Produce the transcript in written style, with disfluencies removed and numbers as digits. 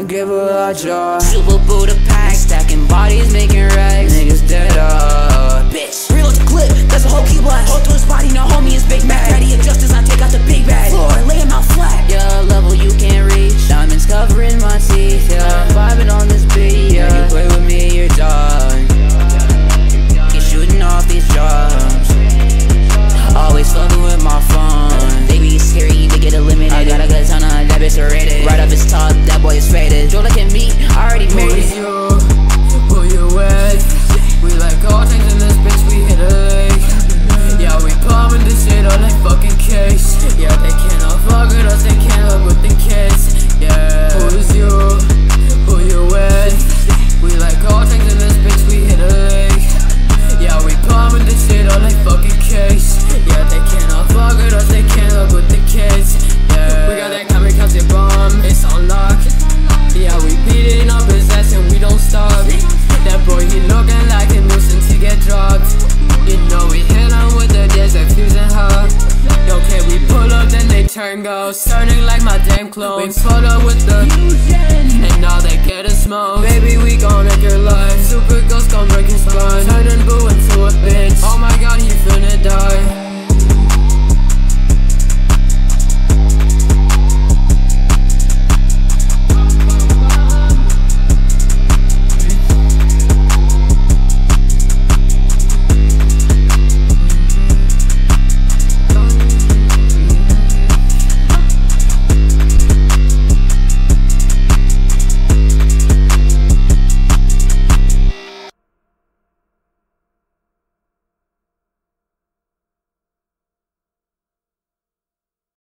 don't give a jar. Super Buddha pack, stacking bodies, making racks. Niggas dead up. Bitch, reload the clip, that's a whole key blast. Hold to his body, now homie is Big Mac. Ready adjust as I take out the big bag. Floor, lay him out flat. Yeah, level you can't reach. Diamonds covering my teeth, yeah. Vibing on this beat, yeah. You play with me, you're done. You're shooting off these drums. Always fucking with my phone. They be scary, you could get eliminated. I got a good ton of that bitch rated. Right off his top, that boy is faded. Joe like me, I already married it. Who you with? We like GOTENKS in this bitch, we hit a lake. Yeah, we pumping this shit on that fucking case. Yeah, they cannot fuck with us, they can't fuck with the kids. Yeah, who's you? Who you with? We like GOTENKS in this bitch, we hit a lake. Yeah, we pumping this shit on that fucking case. Yeah, they cannot fuck with us, they can't fuck with the kids. Yeah, we got that kamikaze bomb, it's on lock. Yeah, we beating up his ass and we don't stop. That boy, he looking like a nuisance, he get dropped. You know we hit him with the desert fusing hard. Okay, we pull up, then they turn ghost, turning like my damn clones. We pull up with the fusion.